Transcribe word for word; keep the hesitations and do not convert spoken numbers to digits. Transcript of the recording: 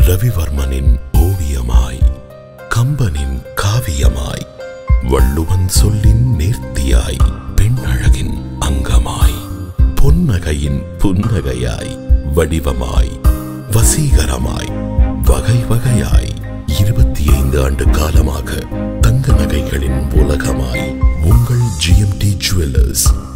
ரவிவர்மனின் ஓவியமாய், கம்பனின் காவியமாய், வள்ளுவன் சொல்லின் நேர்த்தியாய், பெண் அழகின் அங்கமாய், பொன்னகையின் புன்னகையாய், வடிவமாய், வசீகரமாய், வகை வகையாய், இருபத்தி ஐந்து ஆண்டு காலமாக தங்க நகைகளின் உலகமாய் உங்கள் ஜிஎம்டி ஜுவல்லர்ஸ்.